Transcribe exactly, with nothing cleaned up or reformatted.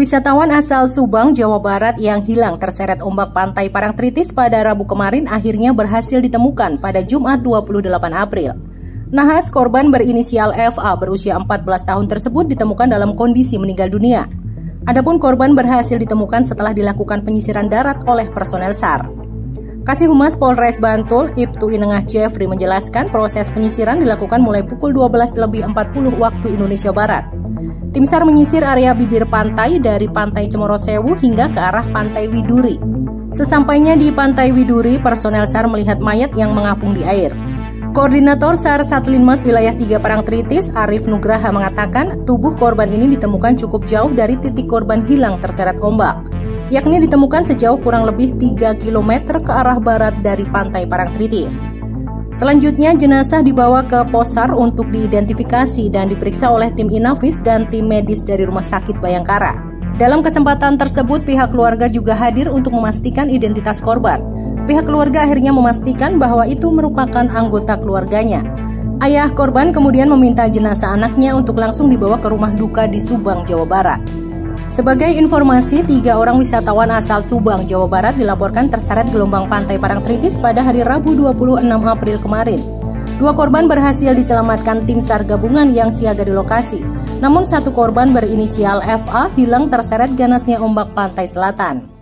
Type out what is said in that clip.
Wisatawan asal Subang, Jawa Barat yang hilang terseret ombak pantai Parangtritis pada Rabu kemarin akhirnya berhasil ditemukan pada Jumat dua puluh delapan April. Nahas, korban berinisial F A berusia empat belas tahun tersebut ditemukan dalam kondisi meninggal dunia. Adapun korban berhasil ditemukan setelah dilakukan penyisiran darat oleh personel S A R. Kasih Humas Polres Bantul, Ibtu Inengah Jeffrey menjelaskan proses penyisiran dilakukan mulai pukul dua belas lebih empat puluh waktu Indonesia Barat. Tim S A R menyisir area bibir pantai dari Pantai Cemorosewu hingga ke arah Pantai Widuri. Sesampainya di Pantai Widuri, personel S A R melihat mayat yang mengapung di air. Koordinator S A R Satlinmas Wilayah tiga Parangtritis, Arif Nugraha mengatakan tubuh korban ini ditemukan cukup jauh dari titik korban hilang terseret ombak, yakni ditemukan sejauh kurang lebih tiga kilometer ke arah barat dari Pantai Parangtritis. Selanjutnya, jenazah dibawa ke Pos S A R untuk diidentifikasi dan diperiksa oleh tim Inavis dan tim medis dari Rumah Sakit Bayangkara. Dalam kesempatan tersebut, pihak keluarga juga hadir untuk memastikan identitas korban. Pihak keluarga akhirnya memastikan bahwa itu merupakan anggota keluarganya. Ayah korban kemudian meminta jenazah anaknya untuk langsung dibawa ke rumah duka di Subang, Jawa Barat. Sebagai informasi, tiga orang wisatawan asal Subang, Jawa Barat dilaporkan terseret gelombang pantai Parangtritis pada hari Rabu dua puluh enam April kemarin. Dua korban berhasil diselamatkan tim S A R gabungan yang siaga di lokasi. Namun satu korban berinisial F A hilang terseret ganasnya ombak pantai selatan.